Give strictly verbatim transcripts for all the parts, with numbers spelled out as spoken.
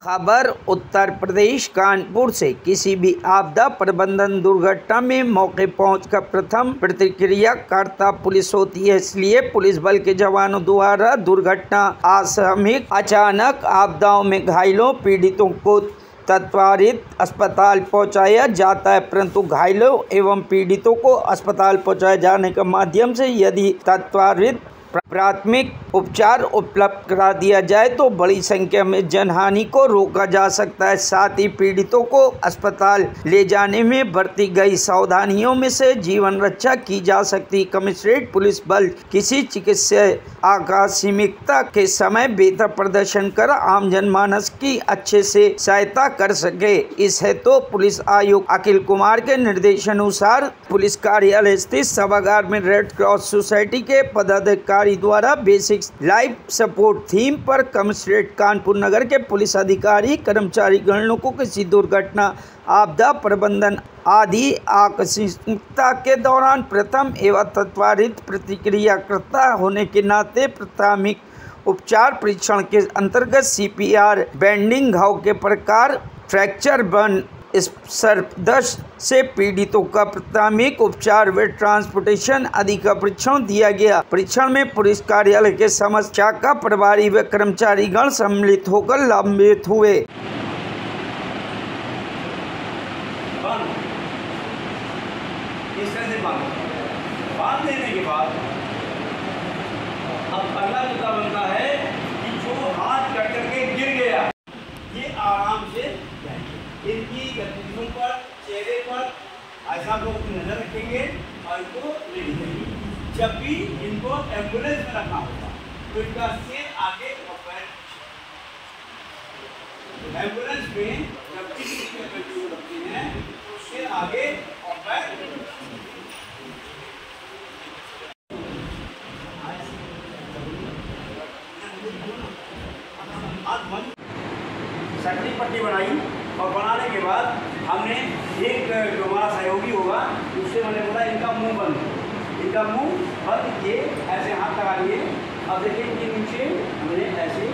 खबर उत्तर प्रदेश कानपुर से। किसी भी आपदा प्रबंधन दुर्घटना में मौके पहुंचकर प्रथम प्रतिक्रिया कर्ता पुलिस होती है। इसलिए पुलिस बल के जवानों द्वारा दुर्घटना, आकस्मिक, अचानक आपदाओं में घायलों, पीड़ितों को तत्कालिक अस्पताल पहुंचाया जाता है। परंतु घायलों एवं पीड़ितों को अस्पताल पहुंचाए जाने के माध्यम से यदि तत्कालिक प्राथमिक उपचार उपलब्ध करा दिया जाए तो बड़ी संख्या में जनहानि को रोका जा सकता है। साथ ही पीड़ितों को अस्पताल ले जाने में बरती गई सावधानियों में से जीवन रक्षा की जा सकती है। कमिश्नरेट पुलिस बल किसी चिकित्सा आकस्मिकता के समय बेहतर प्रदर्शन कर आम जनमानस की अच्छे से सहायता कर सके। इस हेतु तो पुलिस आयुक्त अखिल कुमार के निर्देशानुसार पुलिस कार्यालय स्थित सभागार में रेड क्रॉस सोसाइटी के पदाधिकारी द्वारा बेसिक लाइफ सपोर्ट थीम पर कमिश्नरेट कानपुर नगर के पुलिस अधिकारी कर्मचारी गणों को किसी दुर्घटना, आपदा प्रबंधन आदि आकस्मिकता के दौरान प्रथम एवं तत्कालिक प्रतिक्रियाकर्ता होने के नाते प्राथमिक उपचार परीक्षण के अंतर्गत सीपीआर, बैंडिंग, घाव के प्रकार, फ्रैक्चर, बर्न, सर्पदंश से पीड़ितों का प्राथमिक उपचार व ट्रांसपोर्टेशन आदि का परीक्षण दिया गया। परीक्षण में पुलिस कार्यालय के समस्त शाखा प्रभारी व कर्मचारी गण सम्मिलित होकर लाभान्वित हुए। बांध देने के बाद अब अगला मुद्दा बनता है कि जो हाथ कट करके गिर गया, ये आराम से इनकी गतिविधियों पर, चेहरे पर ऐसा लोग नजर रखेंगे और इनको ले जाएंगे। जब भी इनको एम्बुलेंस में रखना होगा तो इनका सिर आगे और पैर पीछे। एम्बुलेंस में जब किसी की रखती है तो सिर आगे और पैर सकरी पट्टी बनाई और बनाने के बाद हमने एक जो हमारा सहयोगी होगा उससे मैंने बोला इनका मुंह बंद, इनका मुंह बंद किए, ऐसे हाथ लगा लिए। अब देखिए इनके नीचे हमने ऐसे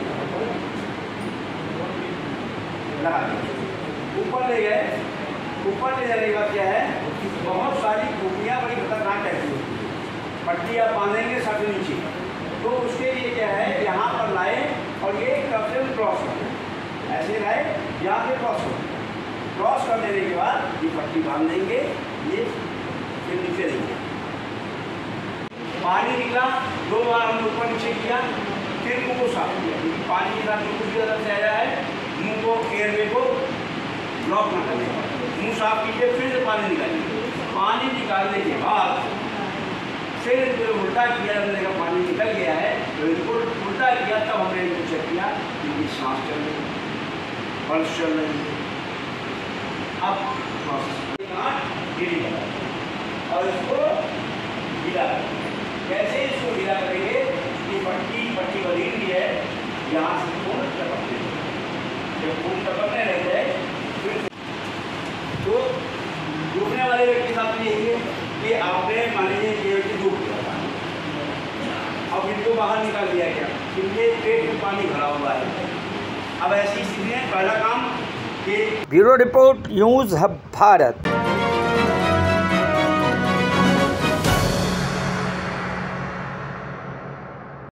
लगा दिए, ऊपर ले गए। ऊपर ले जाने के बाद क्या है, बहुत सारी खूबियाँ बड़ी खतरनाक रहती है। पट्टी आप बांधेंगे सब नीचे, तो उसके लिए क्या है, यहाँ पर लाए और ये कब से क्रॉस कर ऐसे लाए, यहाँ पे क्रॉस कर क्रॉस कर देने के बाद ये पट्टी बांध देंगे, ये फिर नीचे देंगे। पानी निकला, दो बार हमने ऊपर नीचे किया, फिर मुंह को साफ किया क्योंकि पानी के साथ जो कुछ भी अंदर से आया है मुंह को, एयरवे को ब्लॉक ना करने का। मुँह साफ कीजिए, फिर से पानी निकालिए। पानी निकालने के बाद फिर इनको उल्टा किया, हमने देखा पानी निकल गया है तो इनको उल्टा किया, तब हमने इनको चेक किया इनकी सांस चल रही, पल्स चल रही है। अब गिरी और इसको ढीला कैसे इसको ढीला करेंगे कि पट्टी पट्टी बनी हुई है, यहाँ से खून टपकते हैं। जब खून टपकने लग जाए फिर तो डूबने वाले व्यक्ति साथ यही है कि आपने मान लीजिए ये डूब गया, अब इनको बाहर निकाल दिया गया, इनके पेट में पानी भरा हुआ है। अब ऐसी स्थिति में पहला काम कि bureau report news hub Bharat.